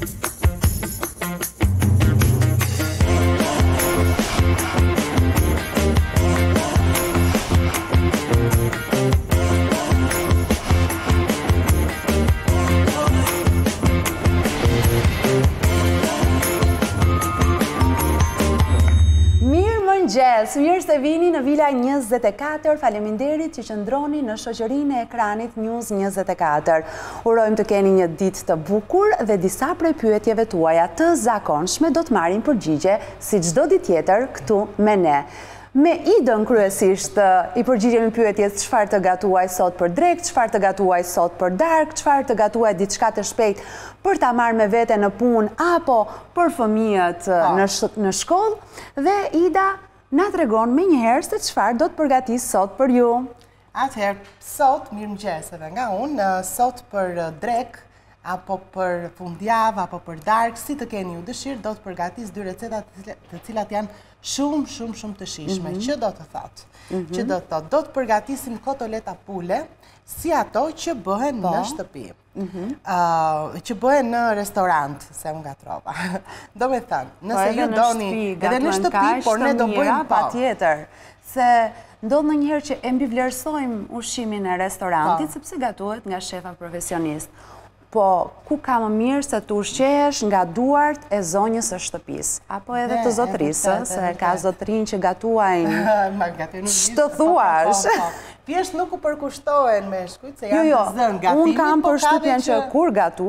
Mirë se vini në Vila 24, faleminderit që qëndroni në shoqërinë e ekranit News 24. Urojmë të keni një ditë të bukur dhe disa prej pyetjeve tuaja të zakonshme do të marrin përgjigje si çdo ditë tjetër këtu me ne. Me idën kryesisht i përgjigjemi pyetjes çfarë të gatuaj sot për drek, çfarë të gatuaj sot për darkë, çfarë të gatuaj diçka të shpejt për ta marrë me vete në punë apo për fëmijët në shkollë dhe Ida na tregon me njëherë se çfarë do të përgatis sot për ju. Atëherë, sot, mirëmëngjes edhe nga unë, sot për drek, apo për fundjavë, apo për darkë, si të keni ju dëshirë, do të përgatis 2 receta të cilat janë shumë të shishme. Që do të thotë? Që do të thotë, do të përgatisim kotoleta pule, si ato që bëhen në shtëpi. Që bëhen në restorant, se unë gatrova. Do me thënë, nëse ju doni edhe në shtëpi, por ne do bëjmë pa tjetër, se ndodhë në njëherë që e mbivlerësojmë ushqimin e restorantit, sepse gatuhet nga shefa profesionist. Po, ku ka më mirë se të ushqehesh nga duart e zonjës së shtëpisë, apo edhe të zotrisë, se ka zotrin që gatuajnë, ç'të thuash? Thjesht nuk u përkushtohen me shkujt, se janë të zënë gatimi. Unë kam përshtypjen që kur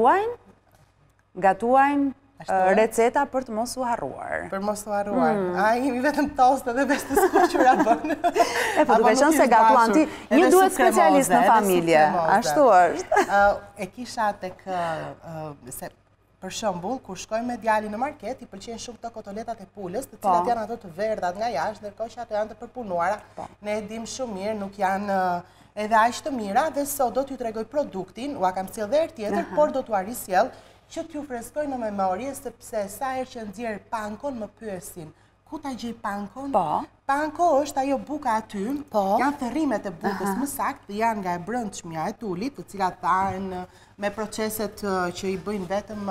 gatuajnë receta për të mos u harruar. Për mos u harruar. Jemi vetëm tost edhe veç të skuqura bënë. Po duke qenë se gatuan ti, një duhet specialist në familje. Ashtu është. E kisha tek se për shembull, kur shkoj me djalin në market, i pëlqejnë shumë këto kotoletat e pulës, të cilat janë ato të verdhat nga jashtë, ndërkohë që ato janë të përpunuara. Ne e dim shumë mirë, nuk janë edhe aq të mira, dhe sot do t'ju tregoj produktin, ua kam sjell edhe herë tjetër, por do t'u arrisjell që t'ju freskoj në memorie, sepse sa herë që nxjerr pankon më pyesin. Ku ta gjej pankon? Panko është ajo buka aty, janë thërrimet e bukës më saktë, janë nga e brendshmja e tulit, të cilat taren me proceset që i bëjnë vetëm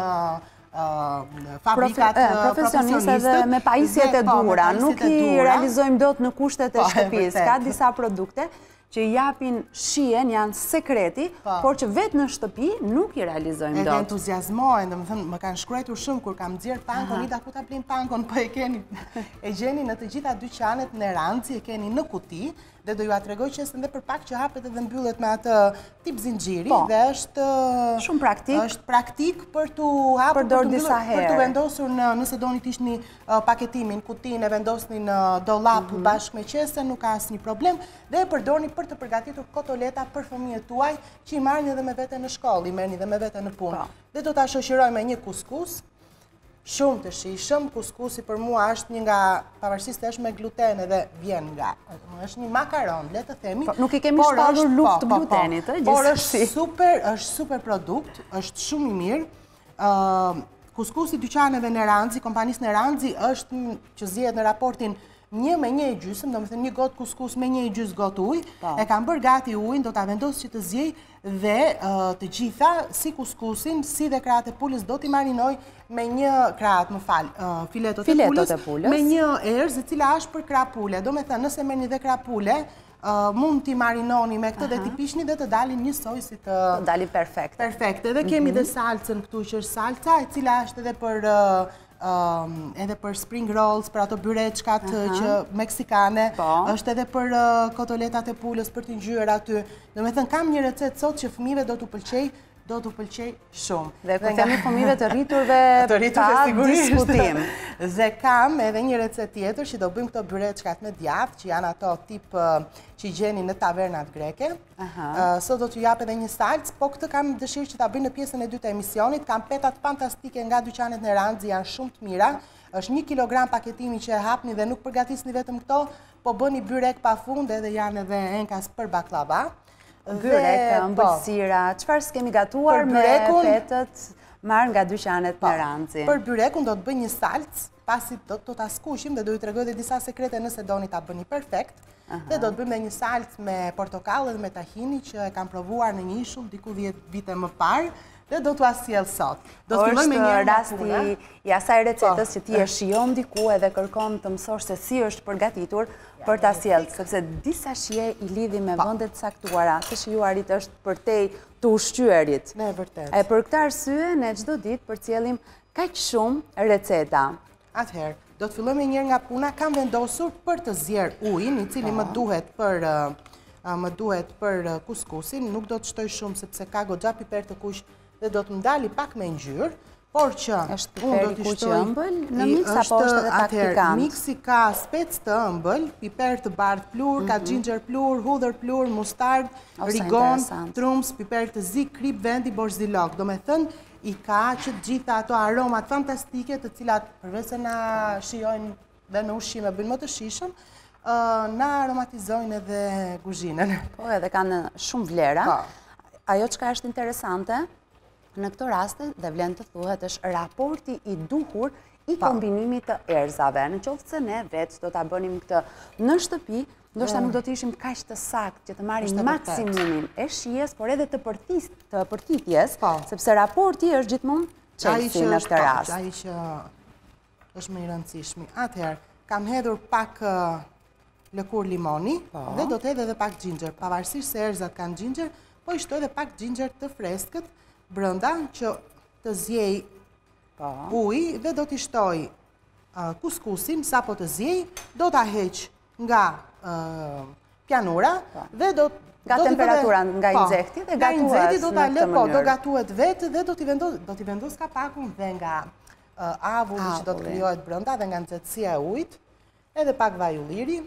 fabrikat profesionistët dhe me pajisjet e dhura, nuk i realizojmë dot në kushtet e shtëpisë. Ka disa produkte që i japin shien, janë sekreti, por që vetë në shtëpi nuk i realizojmë dot. Edhe entuziazmohen, dhe më thënë, më kanë shkruar shumë kur kam nxjerr pankon, Ida, ku ta blejmë pankon, po e gjeni në të gjitha dyqanet në Ranci, e keni në kuti, dhe do ju a tregoj që është edhe për pak që hapet edhe mbyllet me atë tip zinxhiri, dhe është shumë praktik. Është praktik për t'u hapur, për t'u vendosur nëse doni të ishni paketimin, kutinë e vendosni në dollap bashkë me qese, nuk ka asnjë problem, dhe e përdorni për të përgatitur kotoleta për fëmijët tuaj që i marrin edhe me vete në shkollë, i merrni edhe me vete në punë. Dhe do ta shoqëroj me një kuskus shumë të shijshëm. Kuskusi për mua është një nga, pavarësisht se është me gluten edhe vjen nga, është një makaron, le të themi. Nuk i kemi shpallur luftë të glutenit, por është super produkt, është shumë i mirë. Kuskusi dyqaneve në Ranci, kompanisë në Ranci, është që zihet në raportin 1:1,5, do më thënë një gotë kuskus me 1,2 gotë ujë, e kam bërë gati ujën, do t'a vendosë që të zjej dhe të gjitha, si kuskusin, si dhe krahat e pulës, do t'i marinoj me një krahat, më falë, filetot e pulës, me një erëz, e cila është për krah pule. Do me thënë, nëse merrni dhe krah pule, mund t'i marinoni me këtë dhe t'i pishni dhe të dalin njësoj si të... dalin perfekte. Perfekte. Dhe kemi dhe salcën këtu që është salca, e cila është edhe për spring rolls, për ato byreçkat që meksikane, është edhe për kotoletat e pulës, për t'i ngjyrë aty. Do me thënë, kam një recetë sot që fëmijëve do t'u pëlqej shumë. Dhe kur themi fëmijëve të rriturve pa diskutim. Dhe kam edhe një recetë tjetër që do bëjmë këto byreçkat me djathë, që janë ato tip që i gjeni në tavernat greke. Sot do t'ju jap edhe një salcë, po këtë kam dëshirë që ta bëj në pjesën e dytë të emisionit. Kam petat fantastike nga dyqanet në Ranci, janë shumë të mira. Është 1 kilogram paketimi që e hapni dhe nuk përgatisni vetëm këto, po bëni byrek pafund edhe janë edhe enkas për baklava. Byrek, ëmbëlsira, çfarë s'kemi gatuar me petët marrë nga dyqanet në Ranci. Për byrekun do të bëj një salcë, pasi do ta skuqim dhe do ju tregoj edhe disa sekrete nëse doni ta bëni perfekt. Dhe do të bëjmë një salcë me portokallë dhe me tahini që e kam provuar në një ishull diku 10 vite më parë. dhe do t'u sjell sot. Do të filloj me një rasti i asaj recetës që ti e shijon diku edhe kërkon të mësosh se si është përgatitur për ta sjellë, sepse disa shije i lidhi me vendet caktuara, të shijuarit është përtej të ushqyerit. Ne vërtet. E për këtë arsye ne çdo ditë përcjellim kaq shumë receta. Atëherë, do të filloj me njërë nga puna, kam vendosur për të zjerë ujin, i cili më duhet për kuskusin, nuk do të shtoj shumë sepse ka goxha piper të kuq dhe do të ndali pak me ngjyrë, por që unë do t'i shtoj në miks apo është edhe pak pikant? Miksi ka spec të ëmbël, piper të bardh plur, ka ginger plur, hudhër plur, mustard, rigon, trumps, piper të zi, krip, vendi, borzilok. Do me thënë, i ka që gjitha ato aromat fantastike të cilat përveç se na shijojnë dhe në ushqime bëjnë më të shishëm, na aromatizojnë edhe kuzhinën. Po, edhe kanë shumë vlera. Ajo çka është interesante në këto raste dhe vlen të thuhet është raporti i duhur i kombinimit të erëzave. Në qoftë se ne vetë do ta bënim këtë në shtëpi, ndoshta nuk do të ishim kaq të saktë që të marrim maksimumin e shijes, por edhe të përtitjes, sepse raporti është gjithmonë çelësi në këtë rast. Ai që është më i rëndësishmi. Atëherë, kam hedhur pak lëkurë limoni dhe do të hedh edhe pak ginger. Pavarësisht se erëzat kanë ginger, po i shtoj edhe pak ginger të freskët brenda që të zjej ujë dhe do t'i shtoj kuskusin sapo të zjej, do ta heq nga pjanura dhe do nga temperatura nga inxekti dhe gatuhet do ta lë, do gatuhet vetë dhe do t'i vendos kapakun dhe nga avulli që do të krijohet brenda dhe nga nxehtësia e ujit, edhe pak vaj ulliri.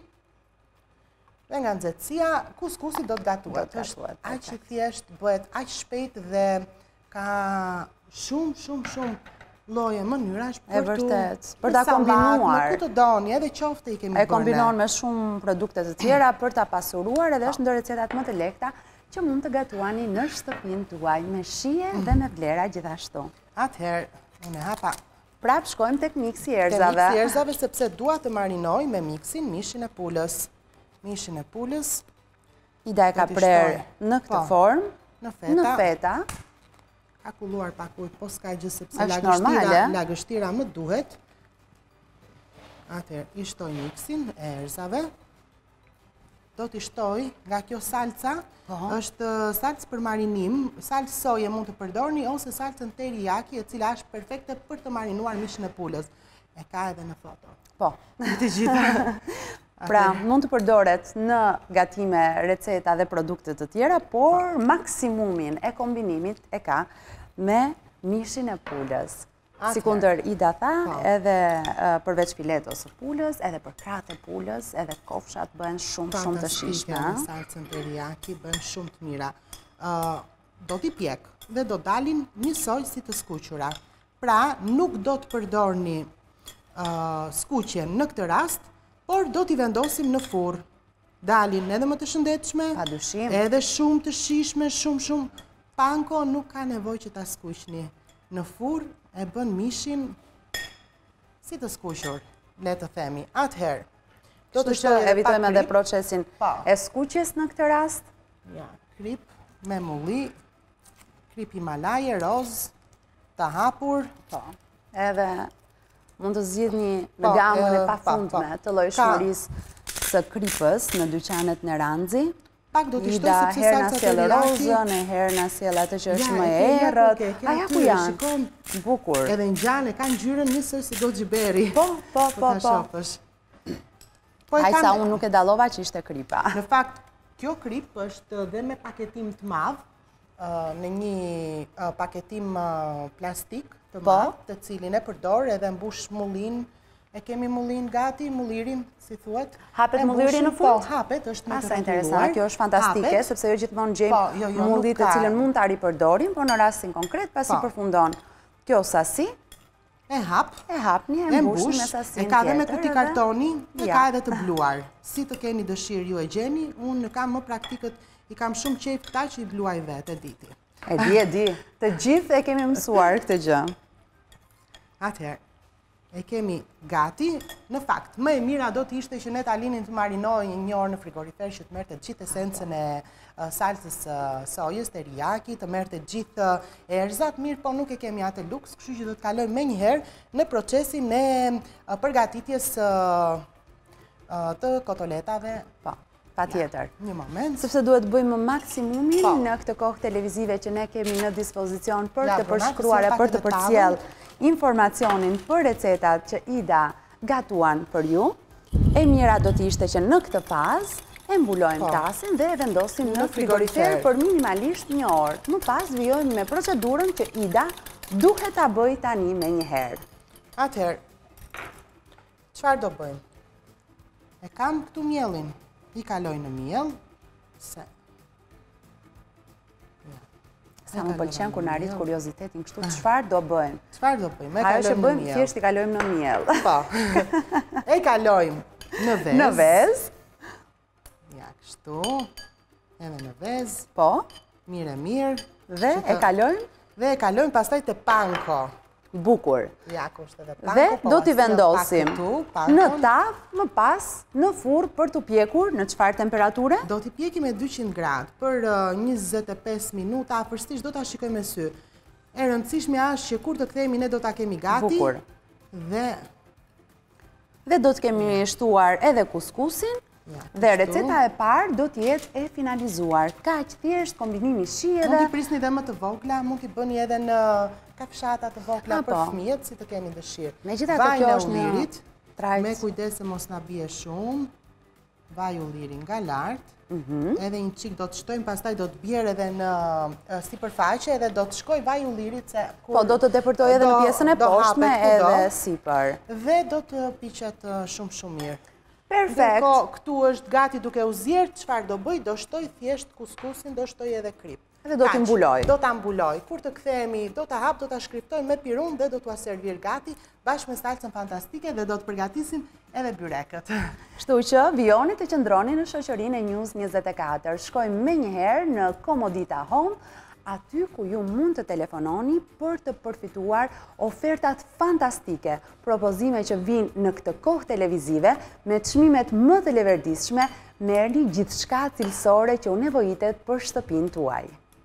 Dhe nga nxehtësia, kuskusi do të gatuhet. Është aq i thjesht, bëhet aq shpejt dhe ka shumë lloje mënyrash për ta kombinuar. Ku të doni, edhe qofte i kemi bërë. E kombinon me shumë produkte të tjera për ta pasuruar edhe është ndër recetat më të lehta që mund të gatuani në shtëpinë tuaj me shije dhe me vlera gjithashtu. Atëherë, unë hapa. Prap shkojmë tek miksi i erëzave. Tek miksi i erëzave sepse dua të marinoj me miksin mishin e pulës. Mishin e pulës. Ida e ka prerë në këtë formë, në feta. Ka kulluar pak ujë, po s'ka gjë sepse lagështira më duhet. Atëherë, i shtoj miksin e erëzave. Do t'i shtoj nga kjo salca, është salcë për marinim, salcë soje mund të përdorni, ose salcën teriyaki, e cila është perfekte për të marinuar mishin e pulës. E ka edhe në foto. Po. Të gjitha. Pra, mund të përdoret në gatime, receta dhe produkte të tjera, por maksimumin e kombinimit e ka me mishin e pulës. Si kundër Ida tha, edhe përveç filetos së pulës, edhe për kratë e pulës, edhe kofshat bëhen shumë të shishme. Fantastike, salcën teriyaki bëhen shumë të mira. Do t'i pjek dhe do dalin njësoj si të skuqura. Pra, nuk do të përdorni skuqjen në këtë rast, por do t'i vendosim në furrë. Dalin edhe më të shëndetshme, edhe shumë të shishme, shumë. Panko nuk ka nevojë që ta skuqni. Në furrë e bën mishin si të skuqur, le të themi. Atëherë, do të shtoj evitojmë edhe procesin e skuqjes në këtë rast. Ja, krip me mulli, krip Himalaje, roz, të hapur. Edhe mund të zgjidhni në gamën e pafundme të llojshmërisë së kripës në dyqanet në Ranzi. Pak do t'i shtoj sepse salca teriyaki, rozën, herë na sjell atë që është më e errët. Aja ku janë? Bukur. Edhe ngjan e ka ngjyrën njësoj si goxhiberi. Po. Ai sa unë nuk e dallova që ishte kripa. Në fakt, kjo krip është dhe me paketim të madh, në një paketim plastik të madh, të cilin e përdor edhe mbush mullin. E kemi mullin gati, mullirin, si thuhet. Hapet mulliri në fund? Po, hapet, është me të rregulluar. Interesant, kjo është fantastike, sepse jo gjithmonë gjejmë mullit të cilën mund ta ripërdorim, por në rastin konkret, pasi përfundon kjo sasi, e hapni, e mbush me sasinë tjetër. E ka dhe me kuti kartoni, e ka edhe të bluar. Si të keni dëshirë ju e gjeni, unë kam më praktikët, i kam shumë qejf këta që i bluaj vetë, e diti. E di. Të gjithë e kemi mësuar këtë gjë. Atëherë, e kemi gati. Në fakt, më e mira do të ishte që ne ta linin të marinoj një orë në frigorifer që të merrte gjithë esencën e salsës sojës, teriyaki, të merrte gjithë erëzat, mirë, po nuk e kemi atë luks, kështu që do të kalojmë menjëherë në procesin e përgatitjes të kotoletave. Po. Patjetër. Një moment. Sepse duhet bëjmë maksimumin në këtë kohë televizive që ne kemi në dispozicion për të përshkruar e për të përcjell informacionin për recetat që Ida gatuan për ju. E mira do të ishte që në këtë fazë e mbulojmë tasin dhe e vendosim në frigorifer për minimalisht një orë. Më pas vijojmë me procedurën që Ida duhet ta bëj tani me një herë. Atëherë, çfarë do bëjmë? E kam këtu miellin. I kaloj në miell, sa më pëlqen kur na arrit kuriozitetin kështu, çfarë do bëjmë? Çfarë do bëjmë? Ajo që bëjmë thjesht i kalojmë në miell. Po. E kalojmë në vezë. Në vezë. Ja, kështu. Edhe në vezë. Po. Mirë. Dhe e kalojmë? Dhe e kalojmë pastaj te panko. Bukur. Ja, kushte edhe panko. Dhe do t'i vendosim në tavë, më pas në furrë për t'u pjekur në çfarë temperature? Do t'i pjekim me 200 gradë për 25 minuta, afërsisht do t'a shikojmë me sy. E rëndësishme është që kur të kthehemi ne do t'a kemi gati. Bukur. Dhe do të kemi shtuar edhe kuskusin. Dhe receta e parë do t'jetë e finalizuar. Kaq thjesht kombinimi shi edhe... Mund t'i prisni dhe më të vogla, mund t'i bëni edhe në kafshata të vogla për fëmijët, si të keni dëshirë. Megjithatë kjo është një trajt. Me kujdes se mos na bie shumë. Vaj ulliri nga lart. Edhe një çik do të shtojmë, pastaj do të bjerë edhe në sipërfaqe edhe do të shkoj vaj ullirit se po do të depërtoj edhe në pjesën e poshtme edhe sipër. Dhe do të piqet shumë mirë. Perfekt. Këtu është gati duke u zjerë, çfarë do bëj? Do shtoj thjesht kuskusin, do shtoj edhe krip. Dhe do t'i mbuloj. Do t'a mbuloj. Kur të kthehemi, do t'a hap, do t'a shkriptoj me pirun dhe do t'ua servir gati bashkë me salcën fantastike dhe do të përgatisim edhe byrekët. Kështu që vijoni të qëndroni në shoqërinë e News 24. Shkojmë menjëherë në Komodita Home, aty ku ju mund të telefononi për të përfituar ofertat fantastike, propozime që vinë në këtë kohë televizive me çmimet më të leverdishme, merrni gjithçka cilësore që u nevojitet për shtëpinë tuaj.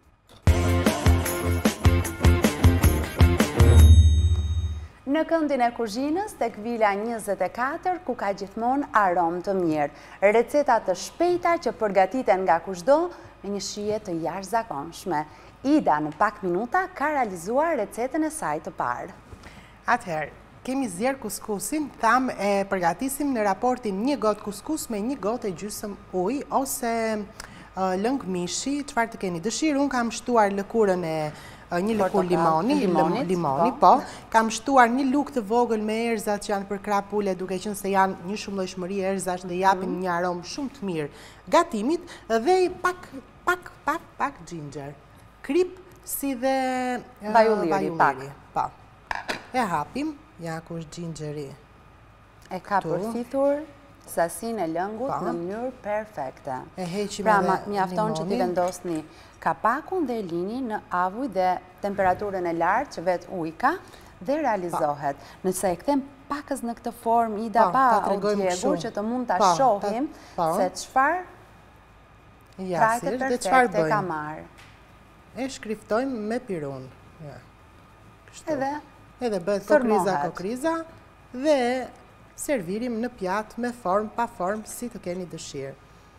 Në këndin e kuzhinës, tek Vila 24, ku ka gjithmonë aromë të mirë. Receta të shpejta që përgatiten nga kushdo me një shije të jashtëzakonshme. Ida në pak minuta ka realizuar recetën e saj të parë. Atëherë, kemi zjerë kuskusin, tham e përgatisim në raportin 1 gotë kuskus me 1 gotë e gjysmë ujë, ose lëng mishi, çfarë të keni dëshirë. Unë kam shtuar lëkurën e një lëkur limoni, po. Kam shtuar një lugë të vogël me erëzat që janë për krah pule, duke qenë se janë një shumëllojshmëri erëzash dhe japin një aromë shumë të mirë gatimit, dhe pak ginger. Krip si dhe vaj ulliri, pak. Po. E hapim, ja ku është gingeri. E ka përfitur sasin e lëngut në mënyrë perfekte. E heqim pra, edhe mjafton që t'i vendosni kapakun dhe lini në avuj dhe temperaturën e lartë që vetë ujë ka dhe realizohet. Nëse e kthem pakës në këtë formë, Ida, pa audiegur që të mund t'a shohim se çfarë trajte perfekte ka marrë. E shkriftojmë me pirun. Edhe bëhet kokriza dhe servirim në pjatë me formë, pa formë, si të keni dëshirë.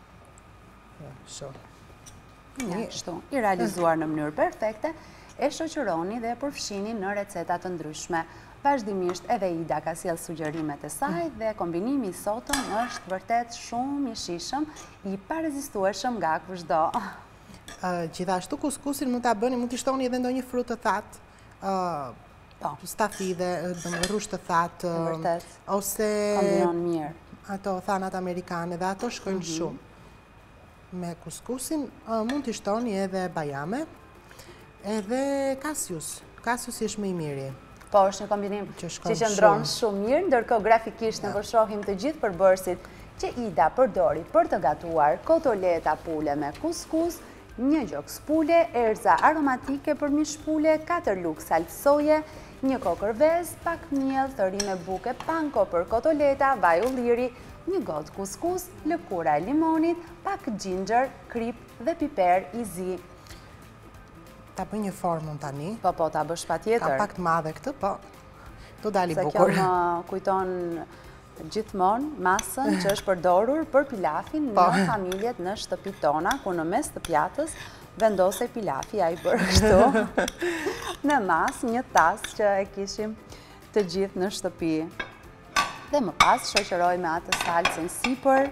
Kështu, i realizuar në mënyrë perfekte, e shoqëroni dhe e përfshini në recetat të ndryshme. Vazhdimisht edhe Ida ka sjellë sugjerimet e saj dhe kombinimi i sotëm është vërtet shumë i shijshëm, i parezistueshëm nga kushdo. Gjithashtu kuskusin mund ta bëni, mund t'i shtoni edhe ndonjë frutë të thatë, stafide, rrush të thatë, ose kombinon mirë. Ato thanat amerikane dhe ato shkojnë shumë. Me kuskusin mund t'i shtoni edhe bajame, edhe kasius. Kasius është më i miri. Po, është një kombinim që qëndron shumë mirë, ndërkohë grafikisht ne shohim të gjithë përbërësit që Ida përdori për të gatuar kotoleta pule me kuskus, 1 gjokë pule, erza aromatike për mish pule, 4 lugë salcë soje, një kokër vezë, pak miell, thërime buke, panko për kotoleta, vaj ulliri, një gotë kuskus, lëkura e limonit, pak ginger, krip dhe piper i zi. Ta bëj një formën tani. Po, ta bësh patjetër. Ka pak të madhe këtë, po. Tu dali bukur. Se kjo më kujton gjithmonë masën që është përdorur për pilafin në familjet në shtëpit tona, ku në mes të pjatës vendosej pilafi, a i bërë kështu. Në mas, një tas që e kishim të gjithë në shtëpi. Dhe më pas shoqëroj me atë salcën sipër.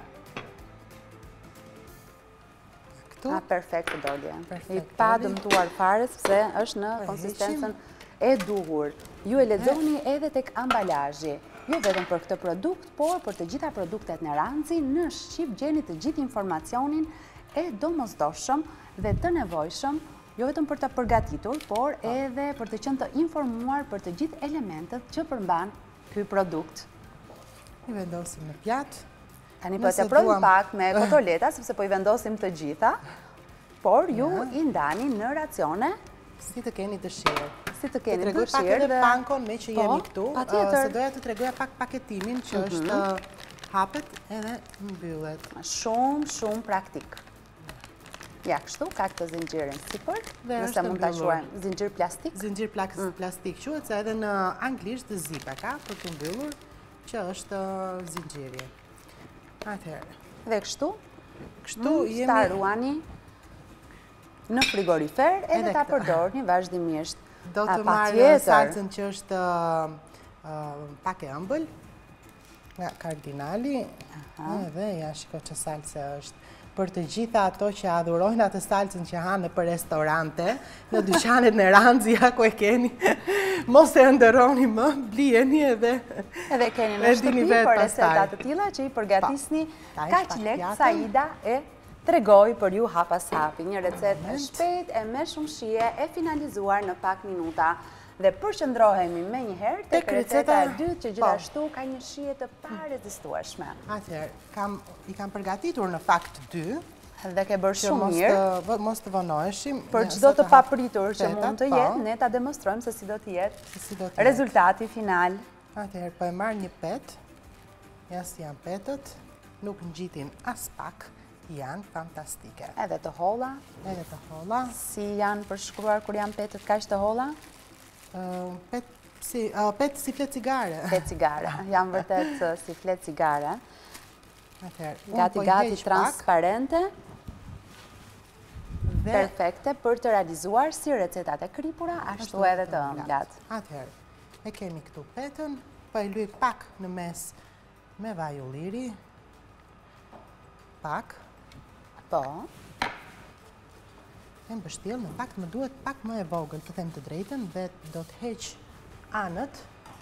Perfekt të dolje. I pa dëmtuar fare, sepse është në konsistencën e duhur. Ju e lexoni edhe tek ambalazhi. Jo vetëm për këtë produkt, por për të gjitha produktet në Ranci, në Shqip gjeni të gjithë informacionin e domosdoshëm dhe të nevojshëm, jo vetëm për të përgatitur, por edhe për të qenë të informuar për të gjithë elementet që përmban ky produkt. I vendosim në pjatë. Tani po të provojmë pak me kotoleta, sepse po i vendosim të gjitha, por ju i ndani në racione si të keni dëshirë. Si të keni dëshirë. Të tregoj pak edhe pankon me që jemi këtu, se doja të tregoja pak paketimin që është hapet edhe mbyllet. Shumë praktik. Ja, kështu, ka këtë zinxhirin sipër, nëse mund ta quajmë zinxhir plastik. Zinxhir plastik quhet, se edhe në anglisht zipa ka për të mbyllur, që është zinxhiri. Atëherë. Dhe kështu jemi staruani në frigorifer edhe ta përdorni vazhdimisht. Do të marrë salcën që është pak e ëmbël, nga kardinali, edhe ja shiko që salcë është. Për të gjitha ato që adhurojnë atë salcën që hanë për restorante, në dyqanet në Ranci, ku e keni, mos e ndërroni më, blijeni edhe keni në shtëpi për recetat të tilla që i përgatisni kaq lehtë Saida e tregoj për ju hap pas hapi. Një recetë e shpejtë e me shumë shije e finalizuar në pak minuta. Dhe përqëndrohemi me njëherë tek receta e dytë që gjithashtu ka një shije të parezistueshme. Atëherë, i kam përgatitur në fakt 2. Dhe ke bërë shumë mirë. Mos të vonoheshim. Për çdo të papritur që mund të jetë, ne ta demonstrojmë se si do të jetë rezultati final. Atëherë, po e marr një pet. Ja si janë petët. Nuk ngjitin as pak. Janë fantastike. Edhe të holla. Si janë përshkruar kur janë petët kaq të holla? Pet si flet cigare. Flet cigare, janë vërtet si flet cigare. Gati transparente. Perfekte për të realizuar si recetat e kripura, ashtu edhe të ëmblat. Atëherë, e kemi këtu petën, po e luaj pak në mes me vaj ulliri. Pak. Po. E mbështjell, në fakt më duhet pak më e vogël, të them të drejtën, dhe do të heq anët.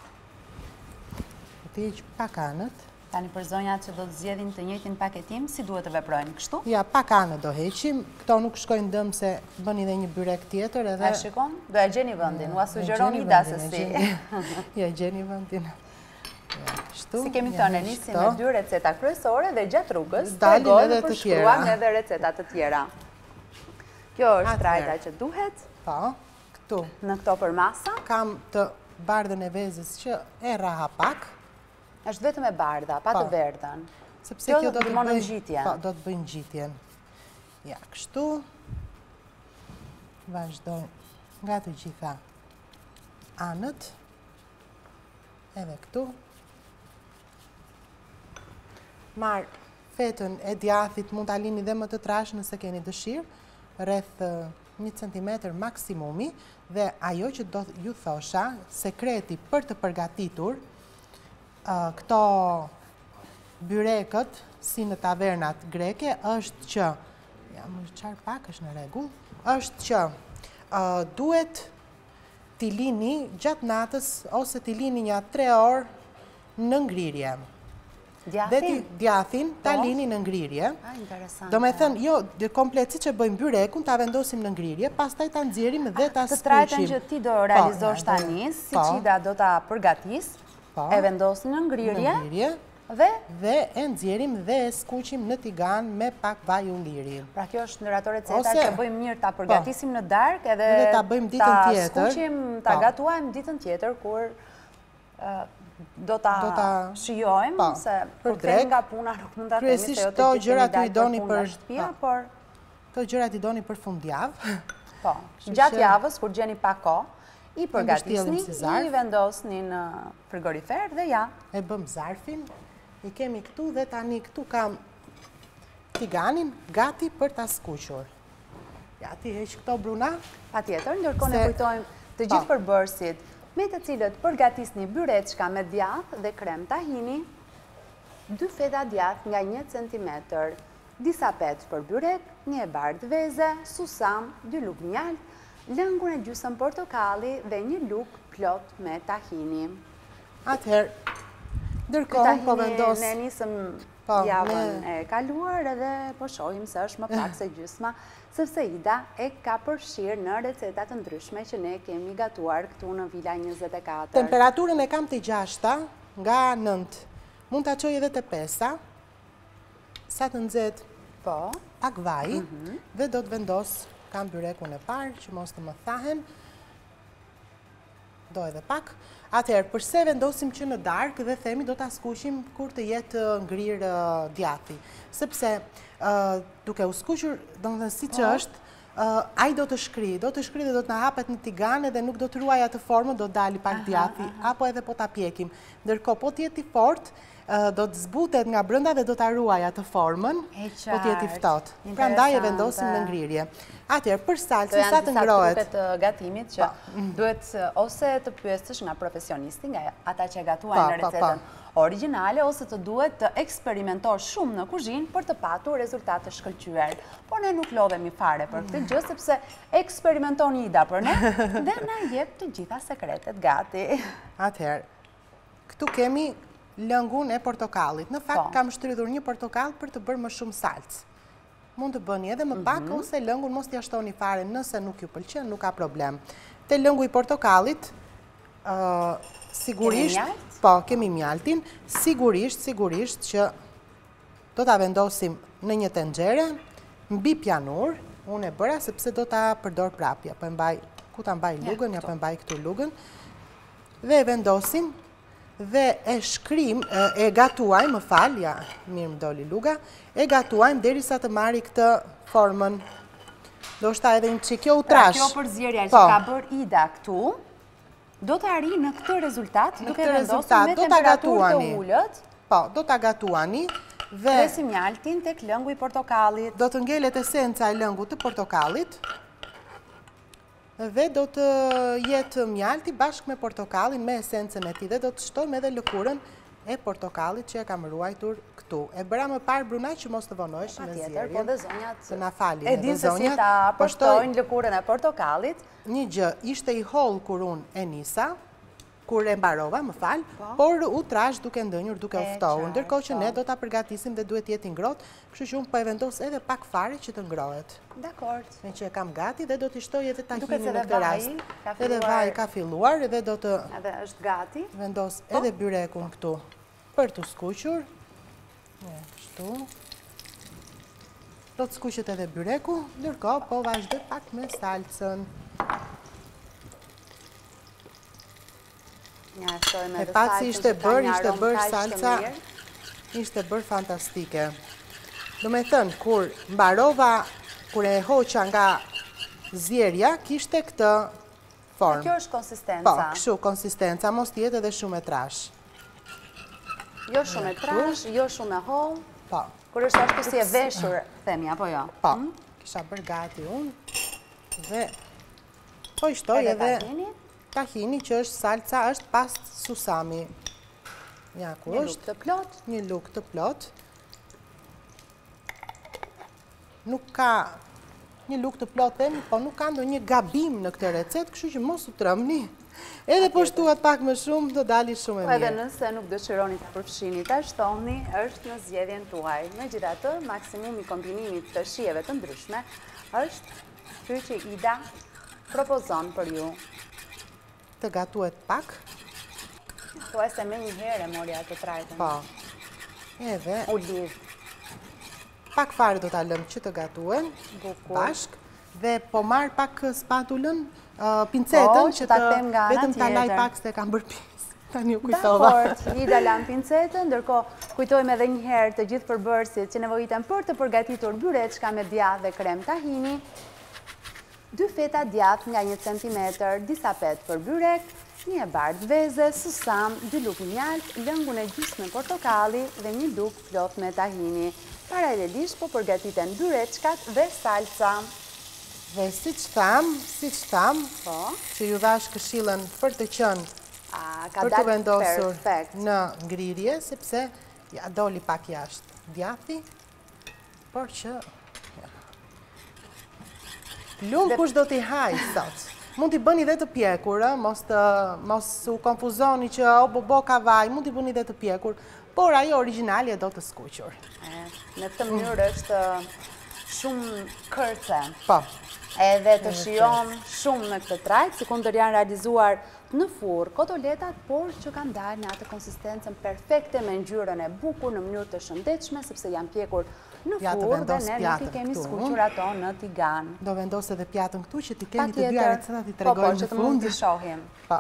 Do të heq pak anët. Tani për zonjat që do të zgjedhin të njëjtin paketim, si duhet të veprojnë kështu? Ja, pak anët do heqim. Këto nuk shkojnë dëm se bëni edhe një byrek tjetër edhe... A shikon? Do e gjeni vendin, ua sugjeroni Ida se si. Ja, gjeni vendin. Si kemi thënë, nisim me 2 receta kryesore dhe gjatë rrugës tregojmë përshkruam edhe recetat të tjera. Kjo është trajta që duhet. Po, këtu. Në këto përmasa. Kam të bardhën e vezës që e raha pak. Është vetëm e bardha, pa të verdhën. Sepse kjo do të bëjë ngjitjen. Po, do të bëjë ngjitjen. Ja, kështu. Vazhdoj nga të gjitha anët. Edhe këtu. Marr fetën e djathit, mund ta lini dhe më të trash nëse keni dëshirë, rreth 1 cm maksimumi, dhe ajo që do ju thosha, sekreti për të përgatitur këto byrekët, si në tavernat greke, është që, ja më qarë pak, është në rregull, është që duhet t'i lini gjatë natës, ose t'i lini një 3 orë në ngrirje. Djathin ta lini në ngrirje. Do me thënë, jo, komplet si që bëjmë byrekun, ta vendosim në ngrirje, pastaj ta nxjerrim dhe ta skuqim. Të trajtën që ti do realizosh tani, si Ida do ta përgatis, e vendosin në ngrirje, Dhe e nxjerrim dhe e skuqim në tigan me pak vaj ulliri. Pra kjo është në ato receta që bëjmë mirë ta përgatisim në darkë edhe ta bëjmë ditën tjetër. Ta skuqim, ta gatuajmë ditën tjetër kur do ta shijojmë se kur kthehemi nga puna nuk mund ta themi se jo të gjërat i doni për shtëpia, por këto gjërat i doni për fundjavë. Po, gjatë javës kur gjeni pak kohë, i përgatisni, i vendosni në frigorifer dhe ja. E bëm zarfin, i kemi këtu dhe tani këtu kam tiganin gati për ta skuqur. Ja, ti heq këto bruna. Patjetër, ndërkohë ne kujtojmë të gjithë përbërësit me të cilët përgatisni byreçka me djathë dhe krem tahini, 2 feta djathë nga 1 cm, disa petë për byrek, 1 e bardhë veze, susam, 2 lugë mjaltë, lëngun e gjysmë portokalli dhe 1 lugë plot me tahini. Atëherë, ndërkohë po vendos. Ne nisëm javën e kaluar edhe po shohim se është më pak se gjysma, sepse Ida e ka përfshirë në receta të ndryshme që ne kemi gatuar këtu në Vila 24. Temperaturën e kam të 6 nga 9. Mund ta çoj edhe të 5. Sa të nxehtë pak vaj dhe do të vendos, kam byrekun e parë që mos të më thahen. Do edhe pak. Atëherë, përse vendosim që në darkë dhe themi do ta skuqim kur të jetë ngrirë djathi. Sepse duke u skuqur, domethënë siç është, ai do të shkri dhe do të na hapet në tigane dhe nuk do të ruaj atë formën, do dali pak djathi, apo edhe po ta pjekim. Ndërkohë, po të jetë i fortë, do të zbutet nga brenda dhe do ta ruaj atë formën, po të jetë i ftohtë. Prandaj e vendosim në ngrirje. Atëherë, për salcën sa të ngrohet. Këto janë disa trupe të gatimit që duhet ose të pyesësh nga profesionisti, nga ata që gatuajnë në recetën origjinale, ose të duhet të eksperimentosh shumë në kuzhinë për të patur rezultate të shkëlqyer. Por ne nuk lodhemi fare për këtë gjë sepse eksperimenton Ida për ne dhe na jep të gjitha sekretet gati. Atëherë, këtu kemi lëngun e portokallit. Në fakt kam shtrydhur 1 portokall për të bërë më shumë salcë. Mund të bëni edhe më pak ose lëngun mos t'ia shtoni fare nëse nuk ju pëlqen, nuk ka problem. Te lëngu i portokallit, sigurisht, kemi mjaltin, sigurisht që do ta vendosim në një tenxhere mbi pianur. Unë e bëra sepse do ta përdor prapja, po e mbaj ku ta mbaj lugën, ja po e mbaj këtu lugën. Dhe e vendosim dhe e shkrim, e gatuajmë, më fal, ja, mirë më doli luga, e gatuajmë derisa të marri këtë formën. Do shta edhe një që kjo u trash. Kjo përzierja që ka bërë Ida këtu, do të arri në këtë rezultat, duke vendosur me temperaturë të ullët. Po, do të gatuani. Presim mjaltin tek lëngu i portokallit. Do të ngelet esenca e lëngu të portokallit. Dhe do të jetë mjalti bashkë me portokallin, me esencën e tij dhe do të shtojmë edhe lëkurën e portokallit që e kam ruajtur këtu. E bëra më parë brunaj që mos të vonohesh në zjerje. Patjetër, po dhe zonjat të na falin. E din se si ta përshtojnë lëkurën e portokallit. Një gjë, ishte i holl kur unë e nisa, kur e mbarova, më fal, por u trash duke ndënjur, duke u ftohur. Ndërkohë që ne do ta përgatisim dhe duhet jetë i ngrohtë, kështu që unë po e vendos edhe pak fare që të ngrohet. Dakor. Me që e kam gati dhe do t'i shtoj edhe tahinin në këtë rast. Edhe vaj ka filluar dhe do të edhe është gati. Vendos edhe byrekun këtu për të skuqur. Kështu. Do të skuqet edhe byreku, ndërkohë po vazhdoj pak me salcën. E paci ishte bërë salca, ishte bërë fantastike. Do me thënë, kur mbarova, kur e hoqa nga zjerja, kishte këtë formë. Kjo është konsistenca. Po, kështu, konsistenca, mos tjetë edhe shumë e trash. Jo shumë e trash, jo shumë e hollë. Po. Kur është ashtu si e veshur, themi, apo jo? Po, kisha bërë gati unë, dhe po i shtoj edhe tahini që është salca, është pas susami. Një luk të plot. Një luk të plot. Nuk ka një luk të plot, po nuk ka ndonjë gabim në këtë recet, kështu që mos u trëmni. Edhe po shtuat pak më shumë, do dali shumë e mirë. Edhe nëse nuk dëshironi të përfshini ta shtoni, është në zgjedhjen tuaj. Megjithatë, maksimumi i kombinimit të shijeve të ndryshme është ky që Ida propozon për ju. Të gatuet pak. Thuaj se me një herë mori atë trajtën. Po. Edhe, oliv. pak fare do t'a lëmë që të gatuen, bashk, dhe po marr pak spatulën, pincetën, që të vetëm t'a laj pak se kam bërë pjesë. Tani u kujtova. Dakor, Ida lan pincetën, ndërkohë kujtojmë edhe një herë të gjithë përbërësit që nevojiten për të përgatitur byreçka me djathë dhe krem tahini, 2 feta djathë nga 1 cm, disa petë për byrek, një e bardhë veze, susam, 2 luk mjalt, lëngun e gjysmë me portokalli dhe një duk plot me tahini. Paralelisht po përgatiten byreçkat dhe salca. Dhe si që tham, që ju dhash këshillën për të qënë, për të vendosur në ngrirje, sepse doli pak jashtë djathi, por që lumë kush do t'i haj sot. Mund t'i bëni dhe të pjekur, mos u konfuzoni që bo ka vaj, mund t'i bëni dhe të pjekur, por ajo originali e do të skuqur. Në këtë mënyrë është shumë kërce. Po. Edhe të shijon shumë në këtë trajt, si kundër janë realizuar në furrë kotoletat, por që kanë dalë në atë konsistencën perfekte me ngjyrën e bukur në mënyrë të shëndetshme, sepse janë pjekur në furrë dhe ne nuk i kemi skuqur ato në tigan. Do vendos edhe pjatën këtu që ti kemi të dyja recetat i tregojmë në fund. Po, që të mund të shohim. Po.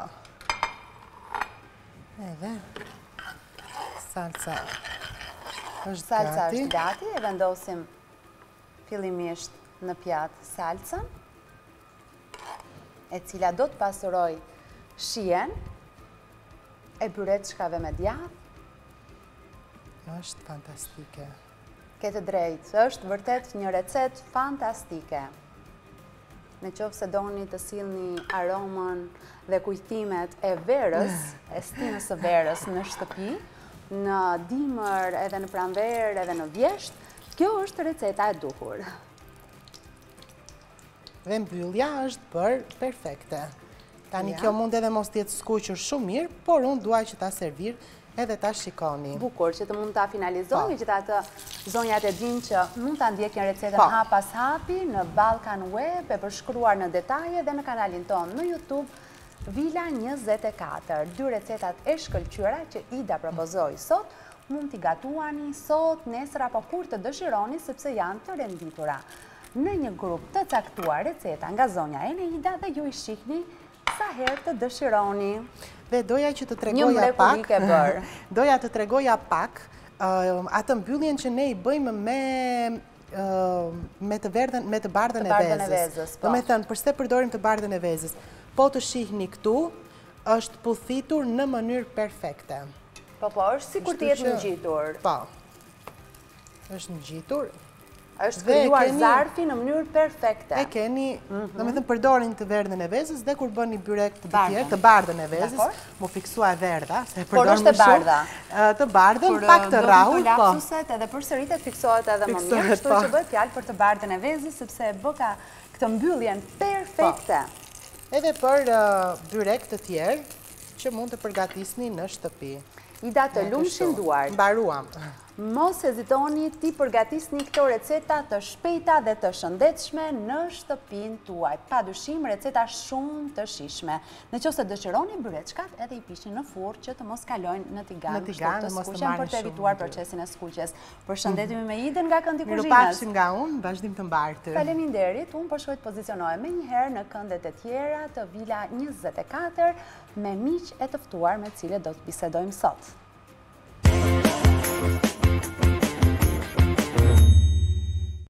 Edhe salca është gati, e vendosim fillimisht në pjatë salcën, e cila do të pasuroj shien e byreçkave me djathë. Është fantastike. Këtë drejtë, është vërtet një recet fantastike. Në qoftë se doni të sillni aromën dhe kujtimet e verës, e stinës së verës në shtëpi, në dimër, edhe në pranverë, edhe në vjesht, kjo është receta e duhur. Dhe mbyllja është bërë perfekte. Tani kjo mund edhe mos t'jetë skuqur shumë mirë, por unë duaj që ta servir edhe ta shikoni. Bukur, që të mund ta finalizojmë, që atë zonjat e din që mund ta ndjekin recetën hap pas hapi në Balkan Web, e përshkruar në detaje dhe në kanalin tonë në YouTube, Vila 24. 2 recetat e shkëlqyera që Ida propozoi sot, mund t'i gatuani sot, nesër apo kur të dëshironi, sepse janë të renditura në një grup të caktuar receta nga zonja Eneida dhe ju i shihni sa herë të dëshironi. Dhe doja që të tregoja pak atë mbylljen që ne i bëjmë me të bardhën e vezës. Do me thënë, përse përdorim të bardhën e vezës? Po të shihni këtu, është puthitur në mënyrë perfekte. Po, është si kur t'jetë ngjitur. Po, është ngjitur. është krijuar zarfi në mënyrë perfekte. E keni, do me thëmë, përdorin të verdhën e vezës dhe kur bëni byrek të tjerë, të bardhën e vezës, mu fiksua verdha, se por është e bardha. Të bardhën, pak të rahur, po. Kur do lapsuset edhe përsëritet fiksohet edhe më mirë, kështu që bëhet fjalë për të bardhën e vezës, sepse bëka këtë mbylljen perfekte. Edhe për byrek të tjerë, që mund të përgatisni në shtëpi. Ida, të lumshin duart. Mbaruam. Mos hezitoni ti përgatisni këto receta të shpejta dhe të shëndetshme në shtëpinë tuaj. Padyshim receta shumë të shijshme. Nëse dëshironi byreçkat, edhe i pishni në furrë që të mos kalojnë në tigan, të skuqen për të evituar procesin e skuqjes. Përshëndetemi me Idën nga këndi kuzhinës. Mirupafshim nga unë, vazhdim të mbartur. Faleminderit, unë po shkoj të pozicionohem më një herë në këndet e tjera të Vila 24 me miq e të ftuar me cilët do të bisedojmë sot.